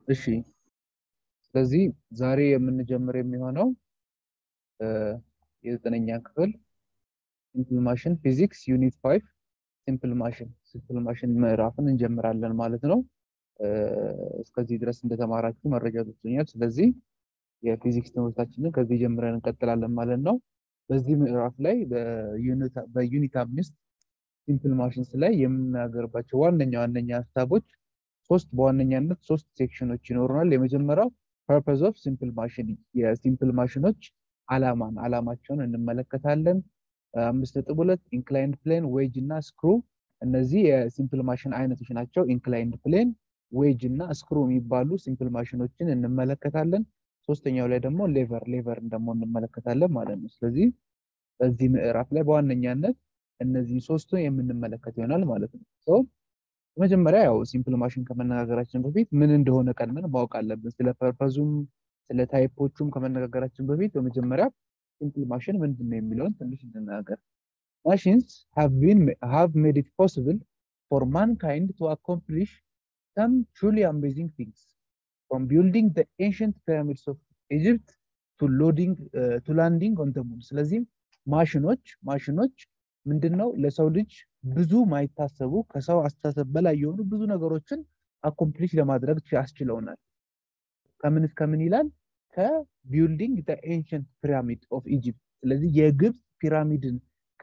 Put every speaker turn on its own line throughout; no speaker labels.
እሺ ስለዚህ ዛሬ የምንጀምር የሚሆነው የዘጠነኛ ክፍል ሲምፕል ማሽን ፊዚክስ ዩኒት 5 ሲምፕል ማሽን ምዕራፍን እንጀምራለን ማለት ነው። እስከዚህ ድረስ እንደተማራችሁ መረጃ ደርሶኛል። ስለዚህ የፊዚክስ ትምህርታችንን ከዚህ ጀምረን እንቀጥላለን ማለት ነው። በዚህ ምዕራፍ ላይ በዩኒት 5 ሲምፕል ማሽንስ ላይ የምናገርባቸው ዋነኛ ሀሳቦች በዋነኛነት ሶስት ሴክሽኖች ይኖሩናል። የመጀመሪያው ፐርፐዝ ኦፍ ሲምፕል ማሽን የሲምፕል ማሽኖች ዓላማቸውን እንመለከታለን። 5.2 ኢንክላይንድ ፕሌን ዌጅ እና ስክሩ እነዚህ የሲምፕል ማሽን አይነቶች ናቸው። ኢንክላይንድ ፕሌን ዌጅ እና ስክሩ የሚባሉ ሲምፕል ማሽኖችን እንመለከታለን። ሶስተኛው ላይ ደግሞ ሌቨርን ደግሞ እንመለከታለን ማለት ነው። ስለዚህ በዚህ ምዕራፍ ላይ በዋነኛነት እነዚህ ሶስቱን የምንመለከት ይሆናል ማለት ነው። መጀመሪያ ያው ሲምፕል ማሽን ከመነጋገራችን በፊት ምን እንደሆነ ቀድመን ማወቅ አለብን። ስለ ፐርፐዙም ስለ ታይፖቹም ከመነጋገራችን በፊት በመጀመሪያ ሲምፕል ማሽን ምንድነው የሚለውን ትንሽ እንነጋገር። Machines have made it possible for mankind to accomplish some truly amazing things, from building the ancient pyramids of Egypt to landing on the moon. ስለዚህ ማሽኖች ምንድነው ለሰው ልጅ ብዙ ማይታሰቡ ከሰው አስተሳሰብ በላይ የሆኑ ብዙ ነገሮችን አኮምፕሊሽ ለማድረግ ያስችለውናል። ከምን ይላል? ከቢልዲንግ the ancient pyramid of Egypt። ስለዚህ የግብጽ ፒራሚድን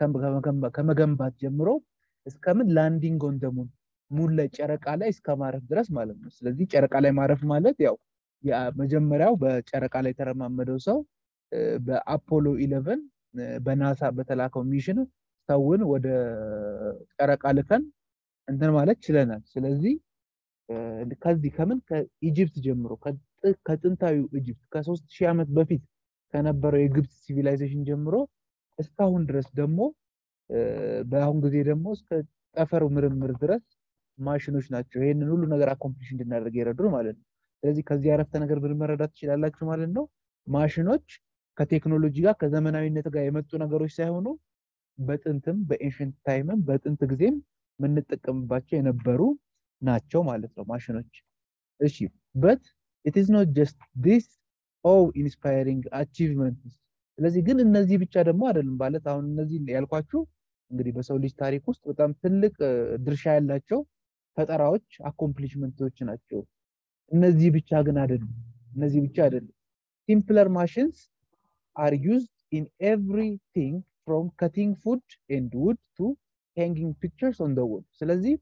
ከመገንባት ጀምሮ እስከምን ላንዲንግ ኦን ዘ ሙን ላይ ጨረቃ ላይ እስከማረፍ ድረስ ማለት ነው። ስለዚህ ጨረቃ ላይ ማረፍ ማለት ያው የመጀመሪያው በጨረቃ ላይ ተረማመደው ሰው በአፖሎ 11 በናሳ በተላከው ሚሽን ሰውን ወደ ጨረቃ ልከን እንትን ማለት ችለናል። ስለዚህ ከዚህ ከኢጂፕት ጀምሮ ከጥንታዊው ኢጂፕት ከ3000 ዓመት በፊት ከነበረው የግብጽ ሲቪላይዜሽን ጀምሮ እስካሁን ድረስ ደግሞ በአሁን ጊዜ ደግሞ እስከ ጠፈር ምርምር ድረስ ማሽኖች ናቸው ይሄንን ሁሉ ነገር አኮምፕሊሽ እንድናደርግ ይረዱን ማለት ነው። ስለዚህ ከዚህ አረፍተ ነገር መረዳት ትችላላችሁ ማለት ነው። ማሽኖች ከቴክኖሎጂ ጋር ከዘመናዊነት ጋር የመጡ ነገሮች ሳይሆኑ በጥንትም በኤንሸንት ታይምም በጥንት ጊዜም የምንጠቀምባቸው የነበሩ ናቸው ማለት ነው ማሽኖች። እሺ but it is not just this all inspiring achievements። ስለዚህ ግን እነዚህ ብቻ ደግሞ አይደለም ማለት አሁን እነዚህ ያልኳችሁ እንግዲህ በሰው ልጅ ታሪክ ውስጥ በጣም ትልቅ ድርሻ ያላቸው ፈጠራዎች አኮምፕሊሽመንቶች ናቸው። እነዚህ ብቻ አይደለም። simpler machines are used in everything from cutting food and wood to hanging pictures on the wall። ስለዚህ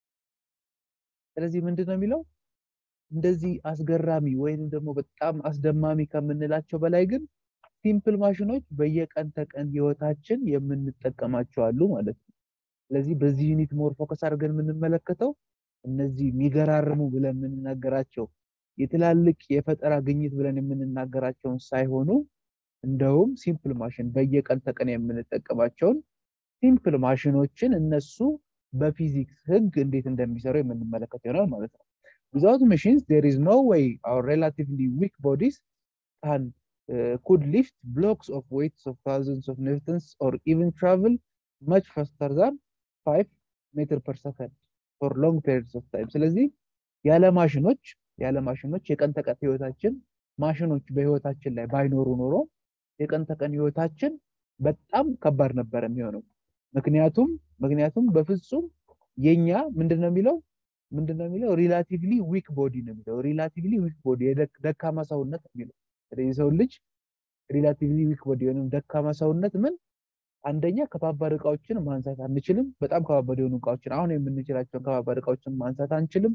ምንድነው የሚለው እንደዚህ አስገራሚ ወይንም ደግሞ በጣም አስደማሚ ከምንላቸው በላይ ግን ሲምፕል ማሽኖች በየቀን ተቀን ህይወታችን የምንጠቀማቸው አሉ ማለት ነው። ስለዚህ በዚህ ዩኒት ሞር ፎከስ አድርገን የምንመለከተው እነዚህ የሚገራርሙ ብለን የምንናገራቸው የትላልቅ የፈጠራ ግኝት ብለን የምንናገራቸውን ሳይሆኑ እንደውም ሲምፕል ማሽን በየቀን ተቀን የምንጠቀማቸውን ሲምፕል ማሽኖችን እነሱ በፊዚክስ ህግ እንዴት እንደሚሰሩ የምንመለከት ይሆናል ማለት ነው። Without machines there is no way our relatively weak bodies could lift blocks of weights of thousands of newtons or even travel much faster than 5 meters per second for long periods of time። ስለዚህ ያለ ማሽኖች የቀን ተቀን ህይወታችን ማሽኖች በህይወታችን ላይ ባይኖሩ ኖሮ የቀን ተቀን ህይወታችን በጣም ከባድ ነበር የሚሆነው። ምክንያቱም በፍጹም የኛ ምንድነው የሚለው ሪላቲቭሊ ዊክ ቦዲ ነው የሚለው ሪላቲቭሊ ዊክ ቦዲ ደካማ ሰውነት የሚለው። ስለዚህ ሰው ልጅ ሪላቲቭሊ ዊክ ቦዲ ወይንም ደካማ ሰውነት አንደኛ ከባባድ እቃዎችን ማንሳት አንችልም። በጣም ከባባድ የሆኑ እቃዎችን አሁን የምንችላቸው ከባባድ እቃዎችን ማንሳት አንችልም።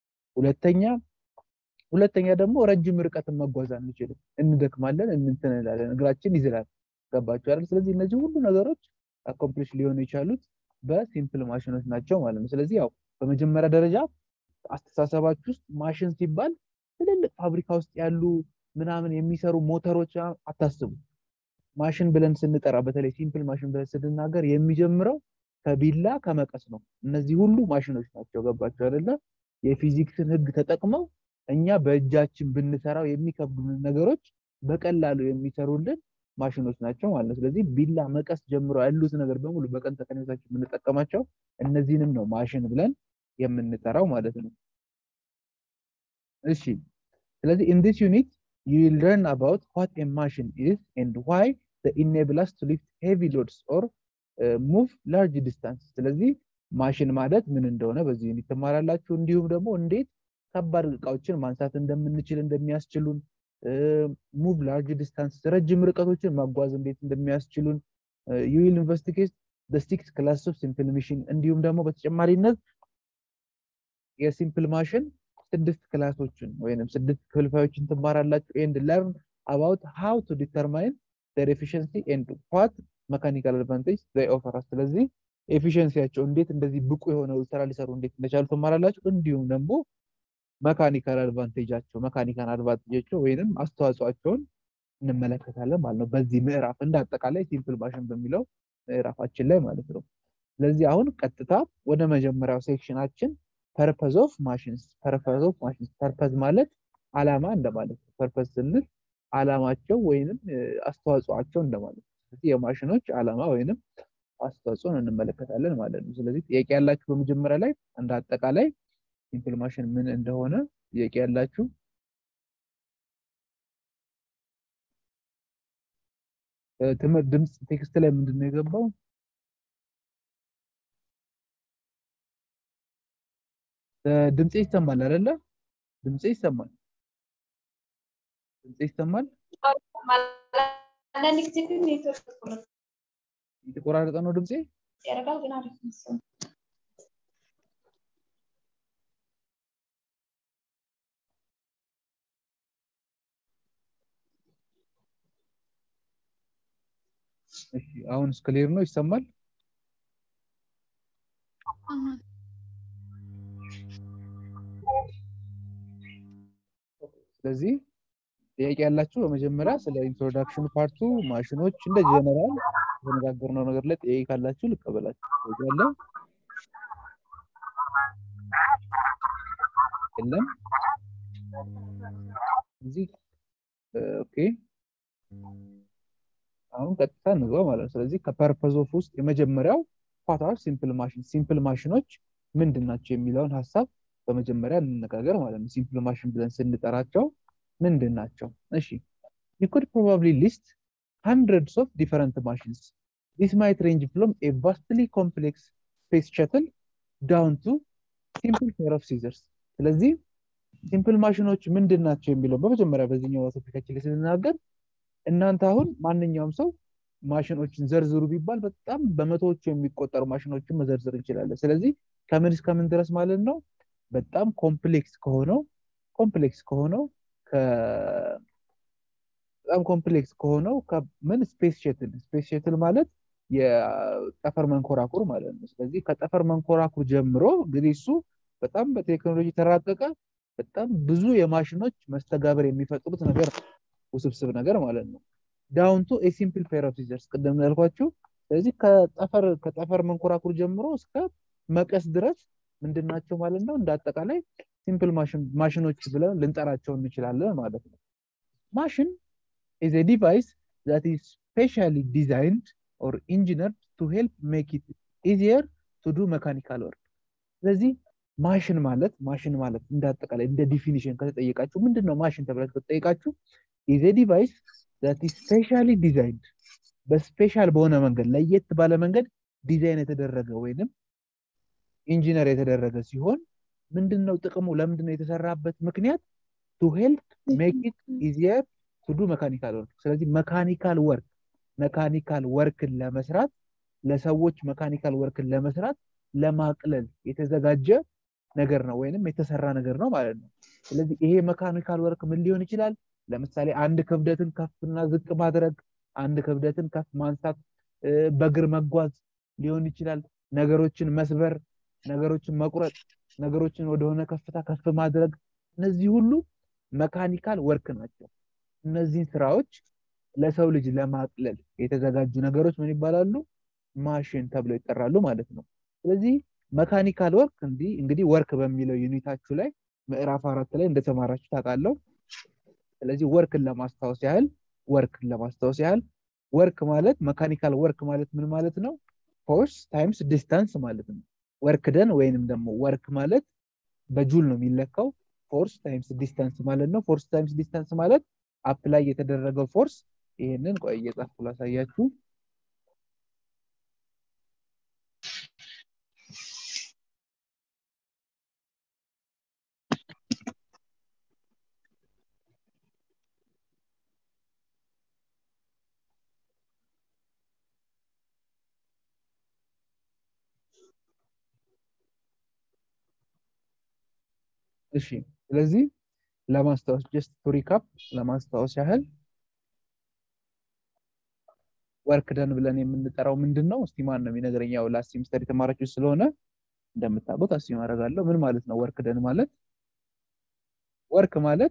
ሁለተኛ ደግሞ ረጅም ርቀትን መጓዝ አንችልም። እንደክማለን እንላለን እግራችን ይዝላል። ገባችሁ አይደል? ስለዚህ እነዚህ ሁሉ ነገሮች አኮምፕሊሽ ሊሆኑ የቻሉት በሲምፕል ማሽኖች ናቸው ማለት ነው። ስለዚህ ያው በመጀመሪያ ደረጃ አስተሳሰባችሁ ውስጥ ማሽን ሲባል ትልልቅ ፋብሪካ ውስጥ ያሉ ምናምን የሚሰሩ ሞተሮች አታስቡ። ማሽን ብለን ስንጠራ በተለይ ሲምፕል ማሽን ብለን ስንናገር የሚጀምረው ከቢላ ከመቀስ ነው። እነዚህ ሁሉ ማሽኖች ናቸው። ገባችሁ አይደለ? የፊዚክስን ህግ ተጠቅመው እኛ በእጃችን ብንሰራው የሚከብዱን ነገሮች በቀላሉ የሚሰሩልን ማሽኖች ናቸው ማለት ነው። ስለዚህ ቢላ መቀስ ጀምሮ ያሉት ነገር በሙሉ በቀን ተቀን ህይወታችን የምንጠቀማቸው እነዚህንም ነው ማሽን ብለን የምንጠራው ማለት ነው። እሺ ስለዚህ in this unit you will learn about what a machine is and why they enable us to lift heavy loads or move large distance ስለዚህ ማሽን ማለት ምን እንደሆነ በዚህ ዩኒት ተማራላችሁ እንዲሁም ደግሞ እንዴት ከባድ ዕቃዎችን ማንሳት እንደምንችል እንደሚያስችሉን move large distance ረጅም ርቀቶችን ማጓዝ እንዴት እንደሚያስችሉን you will investigate the six classes of simple machine እንዲሁም ደግሞ በተጨማሪነት የሲምፕል ማሽን ስድስት ክላሶችን ወይንም ስድስት ክፍልፋዮችን ትማራላችሁ and learn about how to determine their efficiency and what mechanical advantage they offer us ስለዚህ ኤፊሺየንሲያቸው እንዴት እንደዚህ ብቁ የሆነው ስራ ሊሰሩ እንዴት እንደቻሉ ትማራላችሁ እንዲሁም ደግሞ መካኒካል አድቫንቴጃቸው መካኒካል አድቫንቴጃቸው ወይንም አስተዋጽኦአቸውን እንመለከታለን ማለት ነው በዚህ ምዕራፍ እንዳጠቃላይ ሲምፕል ማሽን በሚለው ምዕራፋችን ላይ ማለት ነው ስለዚህ አሁን ቀጥታ ወደ መጀመሪያው ሴክሽናችን purpose of machines purpose ማለት ዓላማ እንደማለት ነው purpose ስንል ዓላማቸው ወይንም አስተዋጽኦአቸው እንደማለት ነው ስለዚህ የማሽኖች ዓላማ ወይንም አስተዋጽኦን እንመለከታለን ማለት ነው ስለዚህ ጥያቄ ያላችሁ በመጀመሪያ ላይ እንዳጠቃላይ ሲምፕል ማሽን ምን እንደሆነ ጥያቄ ያላችሁ ትምህርት ድምጽ ቴክስት ላይ ምንድነው የገባው ድምጽ ይሰማል አይደለ ድምጽ ይሰማል የተቆራረጠ ነው ድምጽ
ያረጋል ግን አሪፍ ነው
እሺ አሁን ክሊር ነው ይሰማል ስለዚህ ጥያቄ ያላችሁ በመጀመሪያ ስለ ኢንትሮዳክሽን ፓርቱ ማሽኖች እንደ ጀነራል ተነጋገርነው ነገር ላይ ጥያቄ ካላችሁ ልቀበላችሁ ይላል የለም እዚህ ኦኬ አሁን ቀጥታ እንግባ ማለት ነው ስለዚህ ከፐርፐዝ ኦፍ ውስጥ የመጀመሪያው ፓታር ሲምፕል ማሽኖች ምንድናቸው የሚለውን ሐሳብ በመጀመሪያ እንነጋገር ማለት ነው ሲምፕል ማሽን ብለን ስንጠራቸው ምንድናቸው እሺ you could probably list hundreds of different machines this might range from a vastly complex space shuttle down to simple pair of scissors ስለዚህ ሲምፕል ማሽኖች ምንድናቸው የሚለው በመጀመሪያ በዚህኛው ቶፒካችን ላይ ስንናገር እናንተ አሁን ማንኛውም ሰው ማሽኖችን ዘርዝሩ ቢባል በጣም በመቶዎች የሚቆጠሩ ማሽኖችን መዘርዘር እንችላለን ስለዚህ ከምን እስከ ምን ድረስ ማለት ነው በጣም ኮምፕሌክስ ከሆነው ከምን ስፔስ ሸትል ማለት የጠፈር መንኮራኩር ማለት ነው ስለዚህ ከጠፈር መንኮራኩር ጀምሮ እንግዲህ እሱ በጣም በቴክኖሎጂ ተራቀቀ በጣም ብዙ የማሽኖች መስተጋብር የሚፈጥሩት ነገር ውስብስብ ነገር ማለት ነው down to a simple pair of scissors ቀደም ያልኳችሁ ስለዚህ ከጠፈር መንኮራኩር ጀምሮ እስከ መቀስ ድረስ ምንድናቸው ማለት ነው እንዳጠቃላይ ሲምፕል ማሽኖች ብለን ልንጠራቸው እንችላለን ማለት ነው machine is a device that is specially designed or engineered to help make it easier to do mechanical work ስለዚህ ማሽን ማለት እንዳጠቃላይ እንደ ዲፊኒሽን ከተጠየቃችሁ ምንድነው ማሽን ተብላችሁ ከተጠየቃችሁ is a device that is specially designed በስፔሻል በሆነ መንገድ ለየት ባለ መንገድ ዲዛይን የተደረገ ወይንም ኢንጂነር የተደረገ ሲሆን ምንድነው ጥቅሙ ለምንድነው የተሰራበት ምክንያት to help make it easier to do mechanical work ስለዚህ መካኒካል ወርክን ለመስራት ለሰዎች መካኒካል ወርክን ለመስራት ለማቅለል የተዘጋጀ ነገር ነው ወይንም የተሰራ ነገር ነው ማለት ነው ስለዚህ ይሄ መካኒካል ወርክ ምን ሊሆን ይችላል ለምሳሌ አንድ ክብደትን ከፍና ዝቅ ማድረግ አንድ ክብደትን ከፍ ማንሳት በእግር መጓዝ ሊሆን ይችላል ነገሮችን መስበር ነገሮችን መቁረጥ ነገሮችን ወደሆነ ከፍታ ከፍ ማድረግ እነዚህ ሁሉ መካኒካል ወርክ ናቸው እነዚህ ስራዎች ለሰው ልጅ ለማቅለል የተዘጋጁ ነገሮች ምን ይባላሉ ማሽን ተብለው ይጠራሉ ማለት ነው ስለዚህ መካኒካል ወርክ እንግዲህ ወርክ በሚለው ዩኒታችሁ ላይ ምዕራፍ 4 ላይ እንደተማራችሁ ታውቃለሁ ስለዚህ ወርክን ለማስታወስ ያህል ወርክ ማለት መካኒካል ወርክ ማለት ምን ማለት ነው ፎርስ ታይምስ ዲስታንስ ማለት ነው ወርክ ደን ወይንም ደግሞ ወርክ ማለት በጁል ነው የሚለካው ፎርስ ታይምስ ዲስታንስ ማለት ነው። ፎርስ ታይምስ ዲስታንስ ማለት አፕላይ የተደረገው ፎርስ። ይሄንን ቆይ እየጻፍኩ ላሳያችሁ። እሺ ስለዚህ ለማስታወስ ጀስት ቱ ሪካፕ ለማስታወስ ያህል ወርክ ደን ብለን የምንጠራው ምንድነው? እስቲ ማን ነው የሚነግረኝ? ያው ላስት ሴሚስተር የተማራችሁ ስለሆነ እንደምታውቁት አስዩም አደርጋለሁ። ምን ማለት ነው ወርክ ደን ማለት? ወርክ ማለት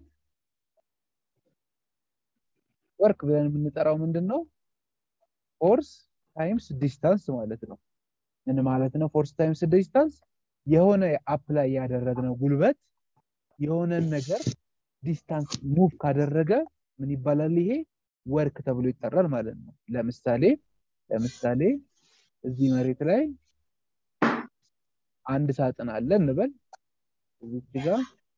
ወርክ ብለን የምንጠራው ምንድነው? ፎርስ ታይምስ ዲስታንስ ማለት ነው። ምን ማለት ነው? ፎርስ ታይምስ ዲስታንስ የሆነ አፕላይ ያደረግነው ጉልበት የሆነን ነገር ዲስታንስ ሙቭ ካደረገ ምን ይባላል? ይሄ ወርክ ተብሎ ይጠራል ማለት ነው። ለምሳሌ እዚህ መሬት ላይ አንድ ሳጥን አለ እንበል። እዚህ ጋር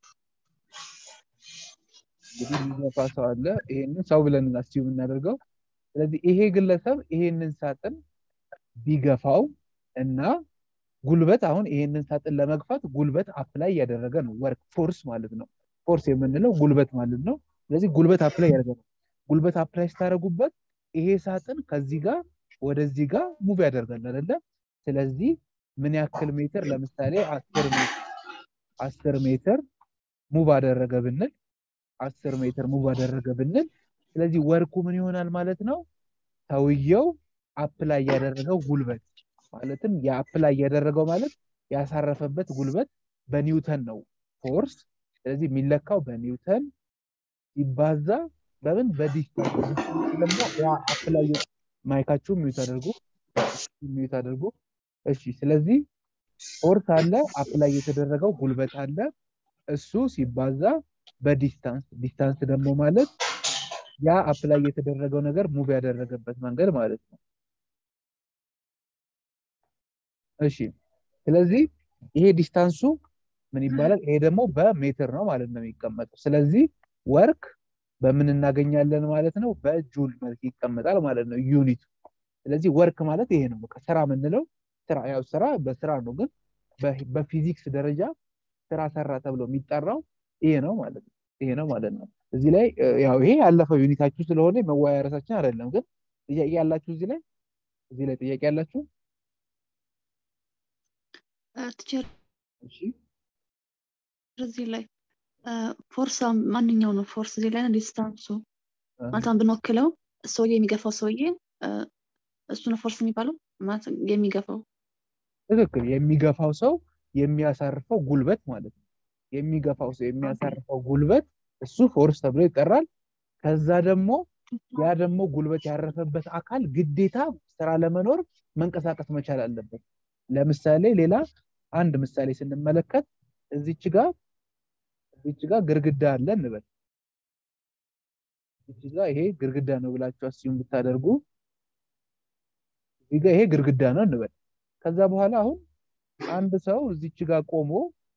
እንግዲህ የሚገፋ ሰው አለ። ይሄንን ሰው ብለን አስዩም እናደርገው። ስለዚህ ይሄ ግለሰብ ይሄንን ሳጥን ቢገፋው እና ጉልበት አሁን ይሄንን ሳጥን ለመግፋት ጉልበት አፕላይ ያደረገ ነው ወርክ ፎርስ ማለት ነው። ፎርስ የምንለው ጉልበት ማለት ነው። ስለዚህ ጉልበት አፕላይ ያደረገ ነው። ጉልበት አፕላይ ስታደርጉበት ይሄ ሳጥን ከዚህ ጋር ወደዚህ ጋር ሙቭ ያደርጋል አይደለ? ስለዚህ ምን ያክል ሜትር? ለምሳሌ 10 ሜትር ሙቭ አደረገ ብንል 10 ሜትር ሙቭ አደረገ ብንል ስለዚህ ወርኩ ምን ይሆናል ማለት ነው? ሰውየው አፕላይ ያደረገው ጉልበት ማለትም የአፕላይ ያደረገው ማለት ያሳረፈበት ጉልበት በኒውተን ነው ፎርስ። ስለዚህ የሚለካው በኒውተን ይባዛ በምን? በዲስታንስ። ደግሞ ያ አፕላይ ማይካችሁ ሚውት አድርጉ። እሺ ስለዚህ ፎርስ አለ፣ አፕላይ የተደረገው ጉልበት አለ። እሱ ሲባዛ በዲስታንስ። ዲስታንስ ደግሞ ማለት ያ አፕላይ የተደረገው ነገር ሙቭ ያደረገበት መንገድ ማለት ነው። እሺ ስለዚህ ይሄ ዲስታንሱ ምን ይባላል? ይሄ ደግሞ በሜትር ነው ማለት ነው የሚቀመጠው። ስለዚህ ወርክ በምን እናገኛለን ማለት ነው? በጁል መልክ ይቀመጣል ማለት ነው ዩኒቱ። ስለዚህ ወርክ ማለት ይሄ ነው። በቃ ስራ የምንለው ስራ ያው ስራ በስራ ነው፣ ግን በፊዚክስ ደረጃ ስራ ሰራ ተብሎ የሚጠራው ይሄ ነው ማለት ነው። ይሄ ነው ማለት ነው። እዚህ ላይ ያው ይሄ ያለፈው ዩኒታችሁ ስለሆነ መወያያ ርዕሳችን አይደለም። ግን ጥያቄ ያላችሁ እዚህ ላይ ጥያቄ ያላችሁ?
ቲቸር
እሺ
እዚህ ላይ ፎርስ ማንኛው ነው ፎርስ? እዚህ ላይ ዲስታንሱ ማለት ብንወክለው ሰውዬ የሚገፋው ሰውዬ እሱ ነው ፎርስ የሚባለው ማለት የሚገፋው።
ትክክል። የሚገፋው ሰው የሚያሳርፈው ጉልበት ማለት ነው። የሚገፋው ሰው የሚያሳርፈው ጉልበት እሱ ፎርስ ተብሎ ይጠራል። ከዛ ደግሞ ያ ደግሞ ጉልበት ያረፈበት አካል ግዴታ ስራ ለመኖር መንቀሳቀስ መቻል አለበት። ለምሳሌ ሌላ አንድ ምሳሌ ስንመለከት እዚች ጋር ግርግዳ አለ እንበል። እዚች ጋር ይሄ ግርግዳ ነው ብላችሁ አስዩም ብታደርጉ እዚህ ጋር ይሄ ግርግዳ ነው እንበል። ከዛ በኋላ አሁን አንድ ሰው እዚች ጋር ቆሞ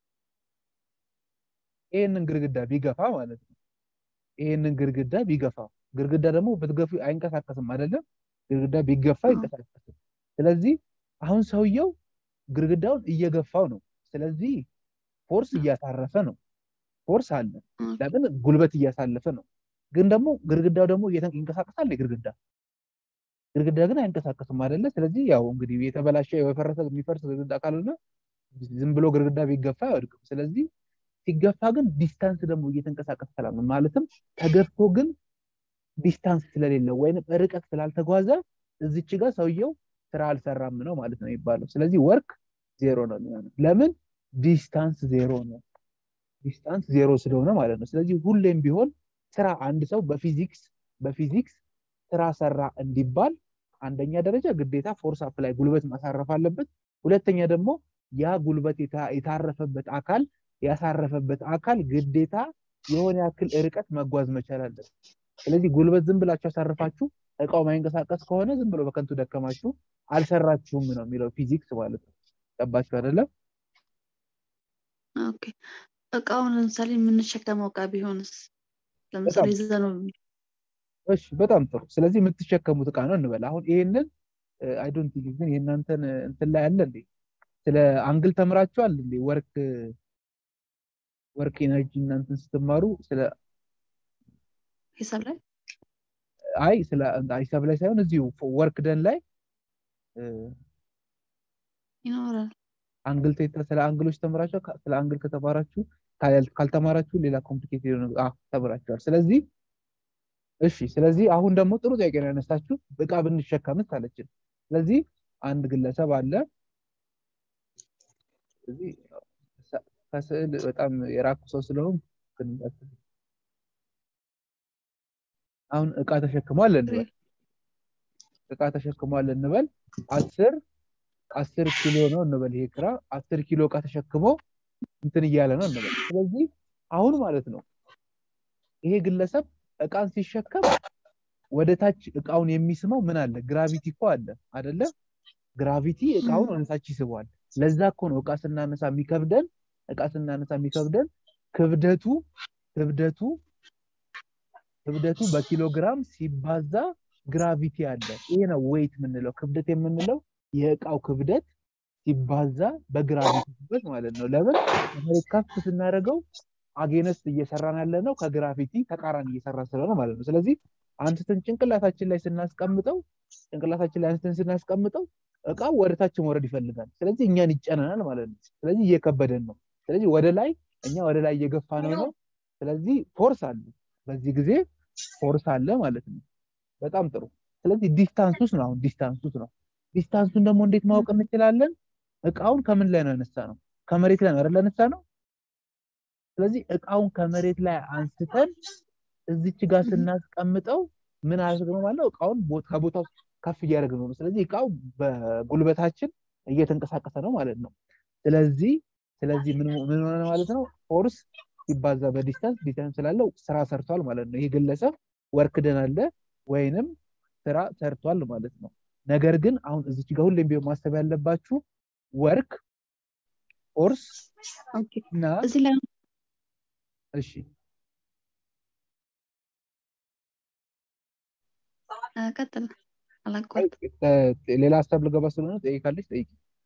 ይሄንን ግርግዳ ቢገፋ ማለት ነው። ይሄንን ግርግዳ ቢገፋ፣ ግርግዳ ደግሞ ብትገፉ አይንቀሳቀስም አይደለም? ግርግዳ ቢገፋ አይንቀሳቀስም። ስለዚህ አሁን ሰውየው ግርግዳውን እየገፋው ነው። ስለዚህ ፎርስ እያሳረፈ ነው። ፎርስ አለ። ለምን? ጉልበት እያሳለፈ ነው። ግን ደግሞ ግርግዳው ደግሞ ይንቀሳቀሳል። ግርግዳ ግን አይንቀሳቀስም አይደለ? ስለዚህ ያው እንግዲህ የተበላሸ የሚፈርስ ግርግዳ ካልሆነ ዝም ብሎ ግርግዳ ቢገፋ አይወድቅም። ስለዚህ ሲገፋ ግን ዲስታንስ ደግሞ እየተንቀሳቀሰ ሰላም ማለትም ተገፍቶ ግን ዲስታንስ ስለሌለው ወይንም ርቀት ስላልተጓዘ እዚች ጋር ሰውየው ስራ አልሰራም ነው ማለት ነው የሚባለው። ስለዚህ ወርክ ዜሮ ነው የሚሆነው። ለምን? ዲስታንስ ዜሮ ነው። ዲስታንስ ዜሮ ስለሆነ ማለት ነው። ስለዚህ ሁሌም ቢሆን ስራ አንድ ሰው በፊዚክስ ስራ ሰራ እንዲባል አንደኛ ደረጃ ግዴታ ፎርስ አፕላይ ጉልበት ማሳረፍ አለበት። ሁለተኛ ደግሞ ያ ጉልበት የታረፈበት አካል ያሳረፈበት አካል ግዴታ የሆነ ያክል ርቀት መጓዝ መቻል አለበት። ስለዚህ ጉልበት ዝም ብላችሁ አሳርፋችሁ እቃው ማይንቀሳቀስ ከሆነ ዝም ብሎ በከንቱ ደከማችሁ አልሰራችሁም ነው የሚለው ፊዚክስ ማለት ነው። ገባችሁ አይደለም?
ኦኬ እቃውን ለምሳሌ የምንሸከመው እቃ ቢሆንስ ለምሳሌ
በጣም
ይዘነው
እሺ፣ በጣም ጥሩ። ስለዚህ የምትሸከሙት እቃ ነው እንበል። አሁን ይሄንን አይ ዶንት ቲንክ ግን የእናንተን እንትን ላይ አለ እንዴ? ስለ አንግል ተምራችኋል እንዴ? ወርክ ኤነርጂ እናንተን ስትማሩ ስለ
ሂሳብ ላይ
አይ ስለ ሂሳብ ላይ ሳይሆን እዚሁ ወርክ ደን ላይ
ይኖራል።
አንግል ቴታ ስለ አንግሎች ተምራችሁ ስለ አንግል ከተማራችሁ ካልተማራችሁ ሌላ ኮምፕሊኬትድ ነው ተምራችኋል። ስለዚህ እሺ፣ ስለዚህ አሁን ደግሞ ጥሩ ጥያቄ ነው ያነሳችሁ። እቃ ብንሸከምስ አለችን። ስለዚህ አንድ ግለሰብ አለ። ስለዚህ ከስዕል በጣም የራቁ ሰው ስለሆን አሁን እቃ ተሸክሟል እንበል። እቃ ተሸክሟል እንበል 10 ኪሎ ነው እንበል። ይሄ ክራ 10 ኪሎ እቃ ተሸክሞ እንትን እያለ ነው እንበል። ስለዚህ አሁን ማለት ነው ይሄ ግለሰብ እቃን ሲሸከም ወደ ታች እቃውን የሚስመው ምን አለ? ግራቪቲ እኮ አለ አይደለ? ግራቪቲ እቃውን ወደ ታች ይስበዋል። ለዛ እኮ ነው እቃ ስናነሳ የሚከብደን ክብደቱ በኪሎግራም ሲባዛ ግራቪቲ አለ። ይሄ ነው ዌይት የምንለው። ክብደት የምንለው የእቃው ክብደት ሲባዛ በግራቪቲ ማለት ነው። ለምን መሬት ከፍ ስናደርገው አጌነስት እየሰራን ያለ ነው ከግራቪቲ ተቃራኒ እየሰራን ስለሆነ ማለት ነው። ስለዚህ አንስተን ጭንቅላታችን ላይ ስናስቀምጠው እቃው ወደታች መውረድ ይፈልጋል። ስለዚህ እኛን ይጨነናል ማለት ነው። ስለዚህ እየከበደን ነው። ስለዚህ እኛ ወደ ላይ እየገፋ ነው። ስለዚህ ፎርስ አለ፣ በዚህ ጊዜ ፎርስ አለ ማለት ነው። በጣም ጥሩ። ስለዚህ ዲስታንሱስ ነው። ዲስታንሱን ደግሞ እንዴት ማወቅ እንችላለን? እቃውን ከምን ላይ ነው ያነሳነው? ከመሬት ላይ ነው አይደል ያነሳነው? ስለዚህ እቃውን ከመሬት ላይ አንስተን እዚች ጋር ስናስቀምጠው ምን አድርገን ማለት ነው? እቃውን ከቦታው ከፍ እያደረግን ነው። ስለዚህ እቃው በጉልበታችን እየተንቀሳቀሰ ነው ማለት ነው። ስለዚህ ምን ሆነ ማለት ነው? ፎርስ ሲባዛ በዲስታንስ ስላለው ስራ ሰርቷል ማለት ነው። ይሄ ግለሰብ ወርክ ደን አለ ወይንም ስራ ሰርቷል ማለት ነው። ነገር ግን አሁን እዚች ጋር ሁሌም ቢሆን ማሰብ ያለባችሁ ወርክ ፎርስ እና
እዚህ ላይ
እሺ
ቀጥል አላቋርጥ።
ሌላ ሀሳብ ልገባ ስለሆነ ጠይቃለች። ጠይቂ።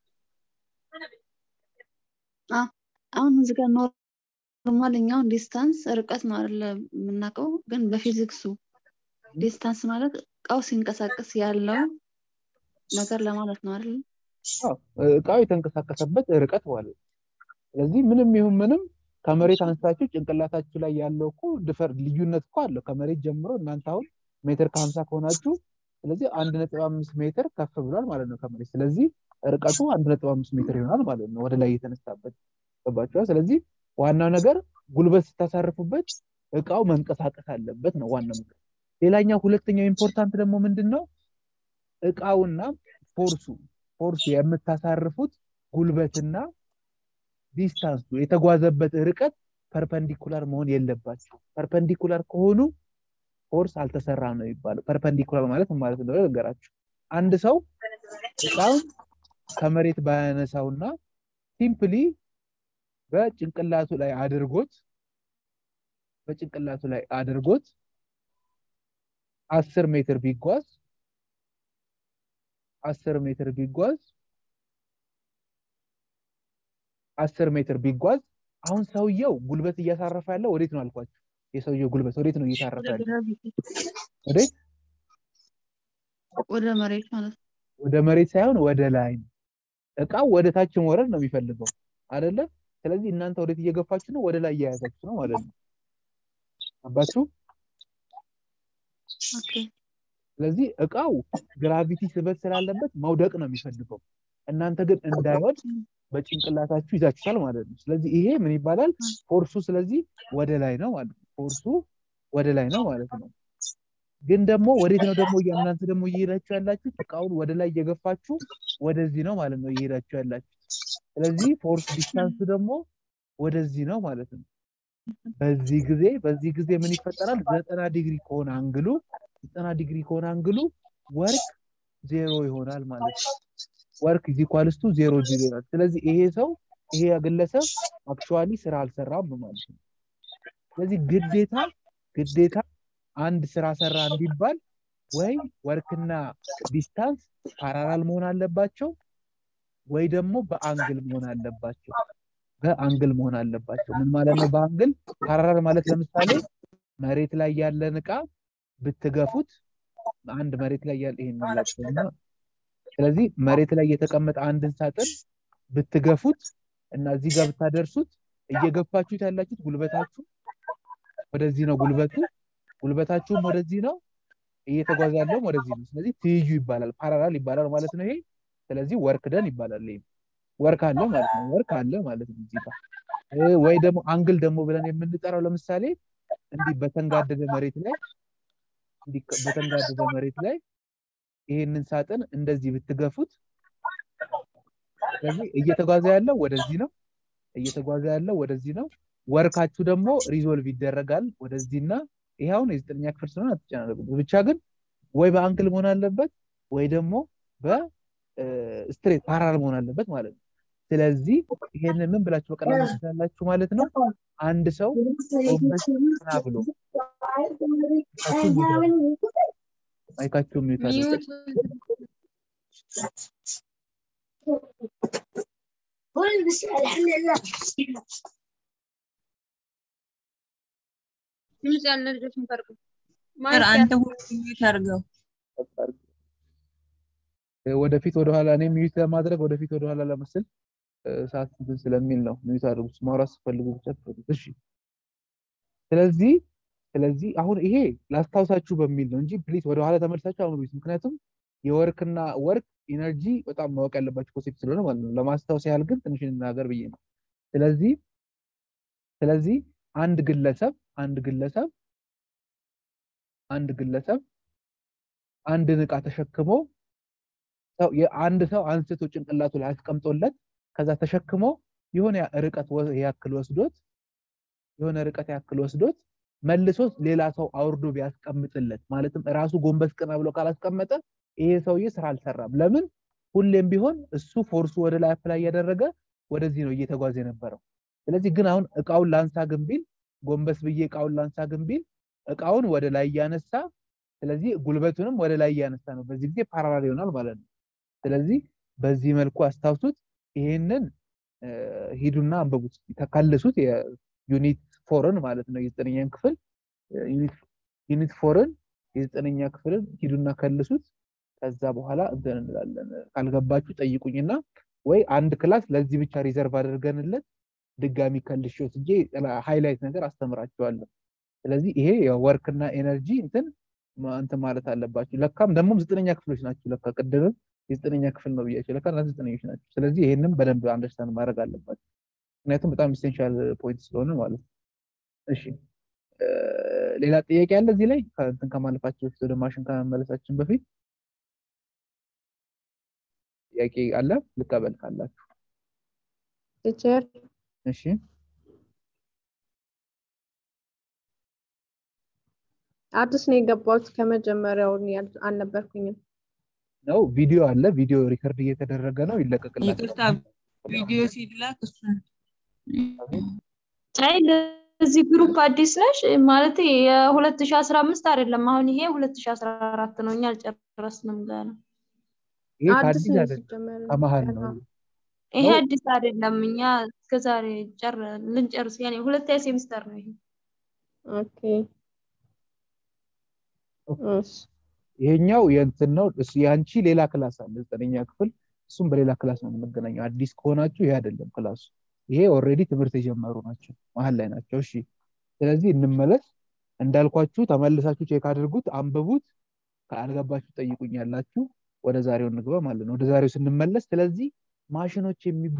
አሁን እዚህ ጋር ኖርማልኛው ዲስታንስ ርቀት ነው አይደል የምናውቀው፣ ግን በፊዚክሱ ዲስታንስ ማለት እቃው ሲንቀሳቀስ ያለው ነገር ለማለት ነው አይደል?
እቃው የተንቀሳቀሰበት ርቀት ማለት። ስለዚህ ምንም ይሁን ምንም ከመሬት አንስታችሁ ጭንቅላታችሁ ላይ ያለው እኮ ልዩነት እኮ አለው ከመሬት ጀምሮ። እናንተ አሁን ሜትር ከ50 ከሆናችሁ ስለዚህ 1.5 ሜትር ከፍ ብሏል ማለት ነው ከመሬት። ስለዚህ ርቀቱ 1.5 ሜትር ይሆናል ማለት ነው ወደ ላይ የተነሳበት። ገባችኋል? ስለዚህ ዋናው ነገር ጉልበት ስታሳርፉበት እቃው መንቀሳቀስ አለበት ነው ዋናው ነገር። ሌላኛው ሁለተኛው ኢምፖርታንት ደግሞ ምንድነው? እቃውና ፎርሱ የምታሳርፉት ጉልበትና ዲስታንሱ የተጓዘበት ርቀት ፐርፐንዲኩላር መሆን የለባቸው። ፐርፐንዲኩላር ከሆኑ ፎርስ አልተሰራም ነው የሚባለው። ፐርፐንዲኩላር ማለት ምን ማለት ነው ልንገራችሁ። አንድ ሰው እቃውን ከመሬት ባያነሳውና ሲምፕሊ በጭንቅላቱ ላይ አድርጎት 10 ሜትር ቢጓዝ 10 ሜትር ቢጓዝ አሁን ሰውየው ጉልበት እያሳረፈ ያለው ወዴት ነው አልኳችሁ? የሰውየው ጉልበት ወዴት ነው እያሳረፈ ያለው?
ወደ መሬት ማለት ነው።
ወደ መሬት ሳይሆን ወደ ላይ ነው። እቃው ወደ ታች መውረድ ነው የሚፈልገው አይደለ? ስለዚህ እናንተ ወዴት እየገፋችሁ ነው? ወደ ላይ እያያዛችሁ ነው ማለት ነው። አባችሁ
ኦኬ።
ስለዚህ እቃው ግራቪቲ ስበት ስላለበት መውደቅ ነው የሚፈልገው። እናንተ ግን እንዳይወድ በጭንቅላታችሁ ይዛችኋል ማለት ነው። ስለዚህ ይሄ ምን ይባላል? ፎርሱ ስለዚህ ወደ ላይ ነው ማለት ነው። ፎርሱ ወደ ላይ ነው ማለት ነው። ግን ደግሞ ወዴት ነው ደግሞ እናንተ ደግሞ እየሄዳችሁ ያላችሁ? እቃውን ወደ ላይ እየገፋችሁ ወደዚህ ነው ማለት ነው እየሄዳችሁ ያላችሁ። ስለዚህ ፎርስ ዲስታንስ ደግሞ ወደዚህ ነው ማለት ነው። በዚህ ጊዜ ምን ይፈጠራል? 90 ዲግሪ ከሆነ አንግሉ ወርክ 0 ይሆናል ማለት ነው። ወርክ ኢዝ ኢኳልስ ቱ 0 ይሆናል። ስለዚህ ይሄ ሰው ይሄ ግለሰብ አክቹአሊ ስራ አልሰራም ማለት ነው ስለዚህ ግዴታ አንድ ስራ ሰራ እንዲባል ወይ ወርክና ዲስታንስ ፓራላል መሆን አለባቸው ወይ ደግሞ በአንግል መሆን አለባቸው ምን ማለት ነው በአንግል ፓራላል ማለት ለምሳሌ መሬት ላይ ያለን ዕቃ ብትገፉት አንድ መሬት ላይ ያለ ይሄን ላጥተውና ስለዚህ መሬት ላይ የተቀመጠ አንድን ሳጥን ብትገፉት እና እዚህ ጋር ብታደርሱት እየገፋችሁት ያላችሁት ጉልበታችሁ ወደዚህ ነው ጉልበታችሁም ወደዚህ ነው እየተጓዘ ያለው ወደዚህ ነው ስለዚህ ትይዩ ይባላል ፓራላል ይባላል ማለት ነው ይሄ ስለዚህ ወርክ ደን ይባላል ይሄ ወርክ አለ ማለት ነው እዚህ ጋር ወይ ደግሞ አንግል ደግሞ ብለን የምንጠራው ለምሳሌ እንዲህ በተንጋደደ መሬት ላይ ይሄንን ሳጥን እንደዚህ ብትገፉት ስለዚህ እየተጓዘ ያለው ወደዚህ ነው ወርካችሁ ደግሞ ሪዞልቭ ይደረጋል ወደዚህና ይሄውን የዘጠነኛ ክፍል ስለሆነ አትጨናነቁ ብቻ ግን ወይ በአንግል መሆን አለበት ወይ ደግሞ በስትሬት ፓራላል መሆን አለበት ማለት ነው ስለዚህ ይሄንን ምን ብላችሁ በቀላሉ ትችላላችሁ ማለት ነው አንድ ሰው ጎንበስና ብሎ ማይካችሁ ሚዩት አድርጉ
بس الحمد لله
ሚዩት ያለ ልጆች ምታርጉ
አንተ ሁሉ ሚዩት አድርገው
ወደፊት ወደኋላ እኔ ሚዩት ለማድረግ ወደፊት ወደኋላ ለመስል ሰዓት ስለሚል ነው ሚዩት አድርጉት ማውራት ፈልጉ ብቻ እሺ ስለዚህ አሁን ይሄ ላስታውሳችሁ በሚል ነው እንጂ ፕሊዝ ወደኋላ ተመልሳችሁ አሁን ምክንያቱም የወርክና ወርክ ኢነርጂ በጣም ማወቅ ያለባችሁ ኮንሴፕት ስለሆነ ማለት ነው ለማስታወስ ያህል ግን ትንሽ እንናገር ብዬ ነው ስለዚህ አንድ ግለሰብ አንድ ዕቃ ተሸክሞ አንድ ሰው አንስቶ ጭንቅላቱ ላይ አስቀምጦለት ከዛ ተሸክሞ የሆነ ርቀት ያክል ወስዶት መልሶ ሌላ ሰው አውርዶ ቢያስቀምጥለት ማለትም ራሱ ጎንበስ ቀና ብሎ ካላስቀመጠ ይሄ ሰውዬ ስራ አልሰራም ለምን ሁሌም ቢሆን እሱ ፎርሱ ወደ ላይ አፕላይ ያደረገ ወደዚህ ነው እየተጓዘ የነበረው ስለዚህ ግን አሁን ዕቃውን ላንሳ ግንቢል ጎንበስ ብዬ ዕቃውን ላንሳ ግንቢል ዕቃውን ወደ ላይ ያነሳ ስለዚህ ጉልበቱንም ወደ ላይ ያነሳ ነው በዚህ ጊዜ ፓራላል ይሆናል ማለት ነው ስለዚህ በዚህ መልኩ አስታውሱት ይሄንን ሂዱና አንብቡት ተካለሱት የዩኒት 4ን ማለት ነው የዘጠነኛ ክፍል ዩኒት 4ን የዘጠነኛ ክፍልን ሂዱና ከልሱት ከዛ በኋላ እንትን እንላለን ካልገባችሁ ጠይቁኝና ወይ አንድ ክላስ ለዚህ ብቻ ሪዘርቭ አድርገንለት ድጋሚ ከልሽው እንጂ ሃይላይት ነገር አስተምራችኋለሁ ስለዚህ ይሄ የወርክና ኤነርጂ እንትን ማለት አለባችሁ ለካም ደግሞ ዘጠነኛ ክፍሎች ናችሁ ለካ ቀደም የዘጠነኛ ክፍል ነው ብያችሁ ለካ ዘጠነኞች ናችሁ ስለዚህ ይሄንን በደንብ አንደርስታንድ ማድረግ አለባችሁ ምክንያቱም በጣም ኢሴንሻል ፖይንት ስለሆነ ማለት ነው እሺ ሌላ ጥያቄ አለ እዚህ ላይ እንትን ከማለፋችሁ በፊት ወደ ማሽን ከመመለሳችን በፊት ጥያቄ አለ ልቀበል ካላችሁ
ቲቸር
እሺ
አዲስ ነው የገባሁት ከመጀመሪያው አልነበርኩኝም
ነው ቪዲዮ አለ ቪዲዮ ሪከርድ እየተደረገ ነው ይለቀቅላችኋል
ይቅርታ ቪዲዮ ሲላክ እሱ
እዚህ ግሩፕ አዲስ ነሽ ማለት የ2015 አይደለም አሁን ይሄ 2014 ነው እኛ አልጨረስንም ገና
ይሄ አዲስ አይደለም ከመሃል ነው
ይሄ አዲስ አይደለም እኛ እስከዛሬ ልንጨርስ ያኔ ሁለተኛ ሴሚስተር ነው ይሄ
ኦኬ
ይሄኛው የእንትን ነው ያንቺ ሌላ ክላስ አለ ዘጠነኛ ክፍል እሱም በሌላ ክላስ ነው የምንገናኘው አዲስ ከሆናችሁ ይሄ አይደለም ክላሱ ይሄ ኦሬዲ ትምህርት የጀመሩ ናቸው መሃል ላይ ናቸው እሺ ስለዚህ እንመለስ እንዳልኳችሁ ተመልሳችሁ ቼክ አድርጉት አንብቡት ካልገባችሁ ጠይቁኛላችሁ ወደ ዛሬው እንግባ ማለት ነው ወደ ዛሬው ስንመለስ ስለዚህ ማሽኖች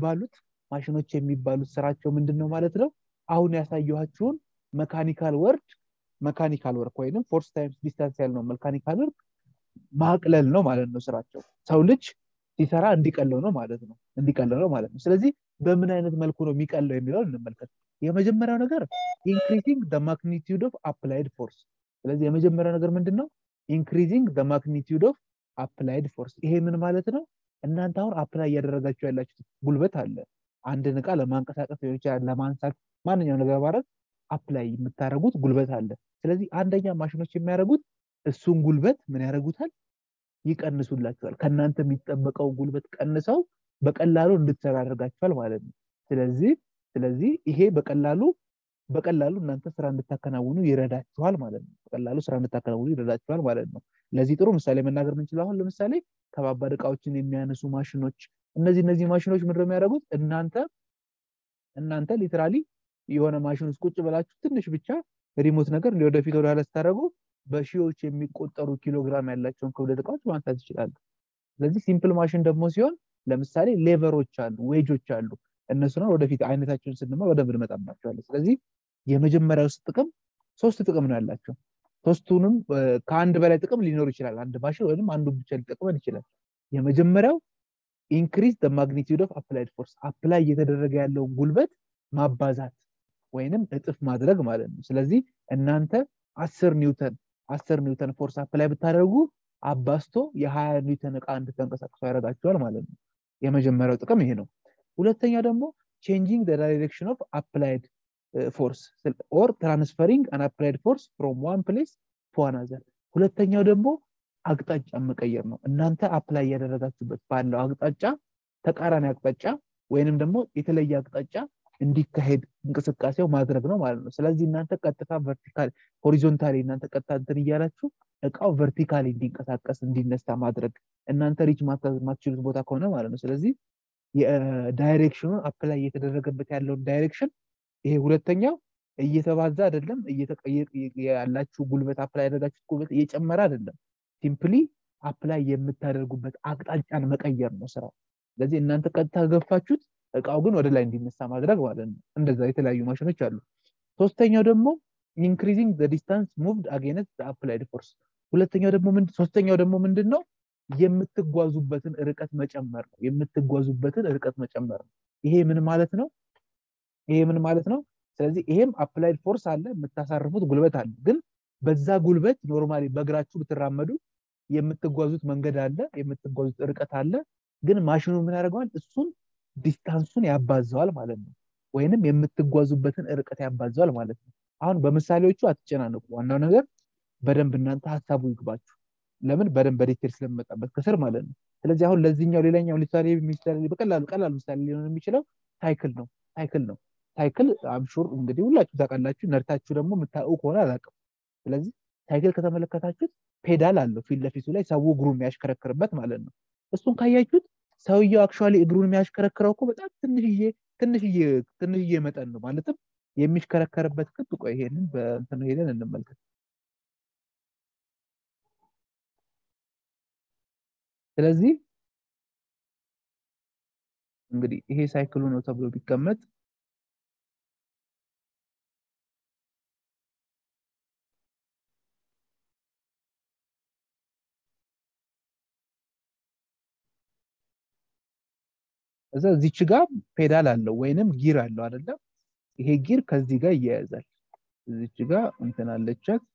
የሚባሉት ስራቸው ምንድነው ማለት ነው አሁን ያሳየኋችሁን መካኒካል ወርክ ወይንም ፎርስ ታይምስ ዲስታንስ ያልነው መካኒካል ወርክ ማቅለል ነው ማለት ነው ስራቸው ሰው ልጅ ሲሰራ እንዲቀለው ነው ማለት ነው ስለዚህ በምን አይነት መልኩ ነው የሚቀለው የሚለውን እንመልከት የመጀመሪያው ነገር increasing the magnitude of applied force ስለዚህ የመጀመሪያው ነገር ምንድነው increasing the magnitude of applied force ይሄ ምን ማለት ነው እናንተ አሁን አፕላይ ያደረጋችሁ ያላችሁ ጉልበት አለ አንድን ዕቃ ለማንቀሳቀስ ሊሆን ይችላል ለማንሳት ማንኛውም ነገር ማድረግ አፕላይ የምታደርጉት ጉልበት አለ ስለዚህ አንደኛ ማሽኖች የሚያደርጉት እሱን ጉልበት ምን ያደርጉታል ይቀንሱላችኋል ከናንተ የሚጠበቀው ጉልበት ቀንሰው በቀላሉ እንድትሰራ ያደርጋችኋል ማለት ነው ስለዚህ ይሄ በቀላሉ እናንተ ስራ እንድታከናውኑ ይረዳችኋል ማለት ነው በቀላሉ ስራ እንድታከናውኑ ይረዳችኋል ማለት ነው ለዚህ ጥሩ ምሳሌ መናገር የምንችለው አሁን ለምሳሌ ከባባድ ዕቃዎችን የሚያነሱ ማሽኖች እነዚህ ማሽኖች ምንድነው የሚያደርጉት እናንተ ሊትራሊ የሆነ ማሽን ውስጥ ቁጭ ብላችሁ ትንሽ ብቻ ሪሞት ነገር ወደፊት ወደ ኋላ ስታደርጉ በሺዎች የሚቆጠሩ ኪሎግራም ያላቸውን ክብደት ዕቃዎች ማንሳት ይችላሉ ስለዚህ ሲምፕል ማሽን ደግሞ ሲሆን ለምሳሌ ሌቨሮች አሉ ዌጆች አሉ እነሱና ወደፊት አይነታቸውን ስንማር ወደ ምን መጣባቸዋለን ስለዚህ የመጀመሪያው ጥቅም ሶስት ጥቅም ነው ያላቸው ሶስቱንም ከአንድ በላይ ጥቅም ሊኖር ይችላል አንድ ማሽን ወይንም አንዱ ብቻ ሊጠቅመን ይችላል የመጀመሪያው increase the magnitude of applied force apply እየተደረገ ያለውን ጉልበት ማባዛት ወይንም እጥፍ ማድረግ ማለት ነው ስለዚህ እናንተ 10 ኒውተን ፎርስ አፕላይ ብታደርጉ አባስቶ የ20 ኒውተን ዕቃ እንድትንቀሳቀሱ ያደርጋቸዋል ማለት ነው የመጀመሪያው ጥቅም ይሄ ነው ሁለተኛ ደግሞ changing the direction of applied force or transferring an applied force from one place to another ሁለተኛው ደግሞ አቅጣጫ መቀየር ነው እናንተ አፕላይ ያደረጋችሁበት ባለው አቅጣጫ ተቃራኒ አቅጣጫ ወይንም ደግሞ የተለየ አቅጣጫ እንዲካሄድ እንቅስቃሴው ማድረግ ነው ማለት ነው ስለዚህ እናንተ ቀጥታ ቨርቲካል ሆሪዞንታሊ እናንተ ቀጥታ እንትን ይያላችሁ ዕቃው ቨርቲካሊ እንዲንቀሳቀስ እንዲነሳ ማድረግ እናንተ ሪች ማትችሉት ቦታ ከሆነ ማለት ነው ስለዚህ የዳይሬክሽኑን አፕላይ እየተደረገበት ያለው ዳይሬክሽን ይሄ ሁለተኛው እየተባዛ አይደለም ያላችሁ ጉልበት አፕላይ ያደረጋችሁት ጉልበት እየጨመረ አይደለም ሲምፕሊ አፕላይ የምታደርጉበት አቅጣጫን መቀየር ነው ስራው ስለዚህ እናንተ ቀጥታ ገፋችሁት ዕቃው ግን ወደ ላይ እንዲነሳ ማድረግ ማለት ነው እንደዛ የተለያዩ ማሽኖች አሉ ሶስተኛው ደግሞ increasing the distance moved against the applied force ሶስተኛው ደግሞ ምንድነው የምትጓዙበትን ርቀት መጨመር ነው ይሄ ምን ማለት ነው ስለዚህ ይሄም አፕላይድ ፎርስ አለ የምታሳርፉት ጉልበት አለ ግን በዛ ጉልበት ኖርማሊ በእግራችሁ ብትራመዱ የምትጓዙት መንገድ አለ የምትጓዙት ርቀት አለ ግን ማሽኑ ምን ያደርጋል እሱን ዲስታንሱን ያባዛዋል ማለት ነው ወይንም የምትጓዙበትን ርቀት ያባዛዋል ማለት ነው አሁን በምሳሌዎቹ አትጨናነቁ ዋናው ነገር በደንብ እናንተ ሐሳቡ ይግባችሁ ለምን በደንብ በዲቴል ስለመጣበት ከስር ማለት ነው ስለዚህ አሁን ለዚህኛው ሌላኛው ምሳሌ ቀላል ምሳሌ ሊሆን የሚችለው ሳይክል ነው አምሹር እንግዲህ ሁላችሁ ታውቃላችሁ ነርታችሁ ደግሞ የምታውቁ ከሆነ አላውቅም ስለዚህ ሳይክል ከተመለከታችሁት ፔዳል አለው ፊት ለፊቱ ላይ ሰው እግሩን የሚያሽከረክርበት ማለት ነው እሱን ካያችሁት ሰውየው አክቹአሊ እግሩን የሚያሽከረክረው እኮ በጣም ትንሽዬ መጠን ነው ማለትም የሚሽከረከርበት ክብ ቆይ ይሄንን በእንትን ሄደን እንመልከት ስለዚህ እንግዲህ ይሄ ሳይክሉ ነው ተብሎ ቢቀመጥ እዚች ጋር ፔዳል አለው ወይንም ጊር አለው አይደለ ይሄ ጊር ከዚህ ጋር ይያያዛል እዚች ጋር እንትን አለቻት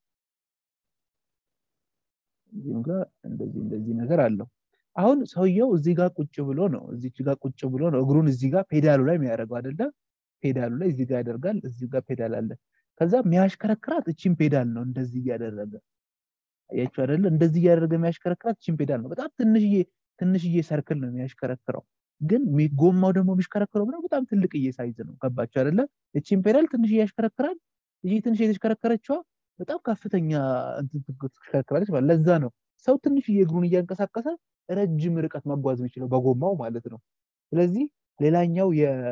እዚህም ጋር እንደዚህ ነገር አለው አሁን ሰውየው እዚህ ጋር ቁጭ ብሎ ነው እግሩን እዚህ ጋር ፔዳሉ ላይ የሚያደርገው አይደለ ፔዳሉ ላይ እዚህ ጋር ያደርጋል እዚህ ጋር ፔዳል አለ ከዛ የሚያሽከረክራት እቺን ፔዳል ነው እንደዚህ ያደረገ አያችሁ አይደለ እንደዚህ ያደረገ የሚያሽከረክራት እቺን ፔዳል ነው በጣም ትንሽዬ ሰርክል ነው የሚያሽከረክረው ግን ጎማው ደግሞ የሚሽከረክረው በጣም ትልቅዬ ሳይዝ ነው ገባችሁ አይደለ እቺን ፔዳል ትንሽ ያሽከረክራል ትንሽ የተሽከረከረችዋ በጣም ከፍተኛ እንትን ትሽከረክራለች ማለት ለዛ ነው ሰው ትንሽዬ እግሩን እያንቀሳቀሰ ረጅም ርቀት መጓዝ የሚችለው በጎማው ማለት ነው ስለዚህ ሌላኛው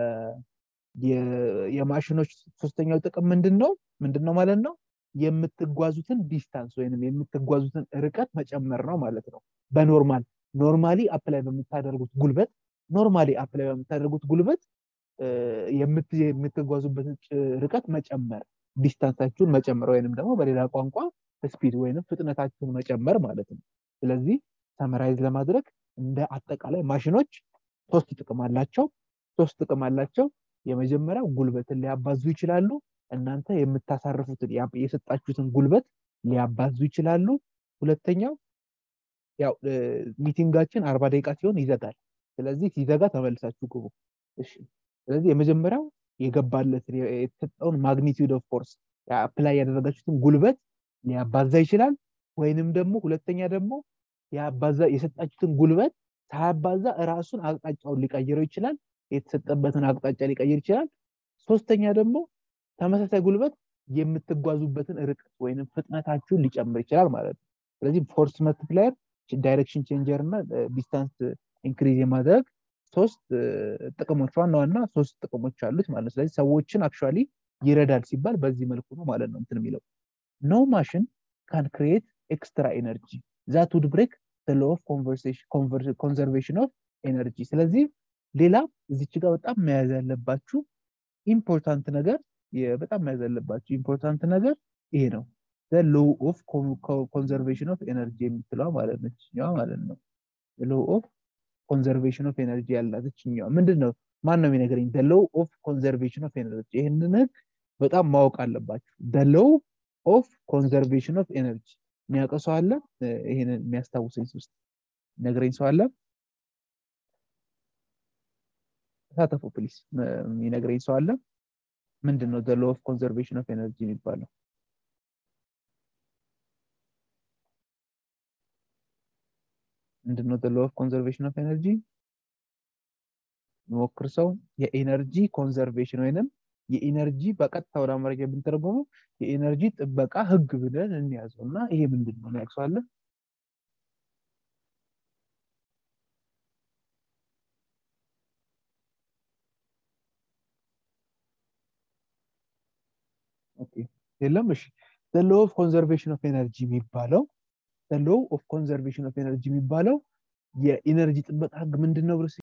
የማሽኖች ሶስተኛው ጥቅም ምንድነው ማለት ነው የምትጓዙትን ዲስታንስ ወይንም የምትጓዙትን ርቀት መጨመር ነው ማለት ነው ኖርማሊ አፕላይ በምታደርጉት ጉልበት የምትጓዙበትን ርቀት መጨመር ዲስታንሳችሁን መጨመር ወይንም ደግሞ በሌላ ቋንቋ ስፒድ ወይንም ፍጥነታችሁን መጨመር ማለት ነው ስለዚህ ሰመራይዝ ለማድረግ እንደ አጠቃላይ ማሽኖች ሶስት ጥቅም አላቸው የመጀመሪያው ጉልበትን ሊያባዙ ይችላሉ እናንተ የምታሳርፉትን የሰጣችሁትን ጉልበት ሊያባዙ ይችላሉ ሁለተኛው ያው ሚቲንጋችን 40 ደቂቃ ሲሆን ይዘጋል ስለዚህ ሲዘጋ ተመልሳችሁ ግቡ እሺ ስለዚህ የመጀመሪያው የገባለት የተሰጠውን ማግኒቲዩድ ኦፍ ፎርስ አፕላይ ያደረጋችሁትን ጉልበት ሊያባዛ ይችላል ወይንም ደግሞ ሁለተኛ ደግሞ ያባዛ የሰጣችሁትን ጉልበት ሳያባዛ ራሱን አቅጣጫውን ሊቀይረው ይችላል የተሰጠበትን አቅጣጫ ሊቀይር ይችላል ሶስተኛ ደግሞ ተመሳሳይ ጉልበት የምትጓዙበትን ርቀት ወይንም ፍጥነታችሁን ሊጨምር ይችላል ማለት ነው ስለዚህ ፎርስ መልቲፕላየር ዳይሬክሽን ቼንጀር እና ዲስታንስ ኢንክሪዝ የማድረግ ሶስት ጥቅሞች ዋና ሶስት ጥቅሞች አሉት ማለት ነው ስለዚህ ሰዎችን አክቹአሊ ይረዳል ሲባል በዚህ መልኩ ነው ማለት ነው እንትን የሚለው no machine can create extra energy that would break the law of conservation of energy ስለዚህ ሌላ እዚች ጋር በጣም መያዝ ያለባችሁ ኢምፖርታንት ነገር ይሄ ነው the law of conservation of energy የምትለው ማለት ነው the law of conservation of energy ያላችኛው ምንድነው ማን ነው የሚነግረኝ the law of conservation of energy ይሄንን በጣም ማወቅ አለባችሁ the law of conservation of energy የሚያቀሰው አለ ይሄንን የሚያስታውሰኝ ውስጥ ነግረኝ ሰው አለ ታተፉ ፕሊስ የሚነግረኝ ሰው አለ ምንድነው the law of conservation of energy የሚባለው ምንድነው the law of conservation of energy ሞክር ሰው የኤነርጂ ኮንዘርቬሽን ወይንም የኤነርጂ በቀጥታ ወደ አማርኛ ብንተረጎመው የኤነርጂ ጥበቃ ህግ ብለን እንያዘውና ይሄ ምንድነው ያክሷል ኦኬ የለም እሺ the law of conservation of energy የሚባለው the law of conservation of energy የሚባለው የኤነርጂ ጥበቃ ህግ ምንድነው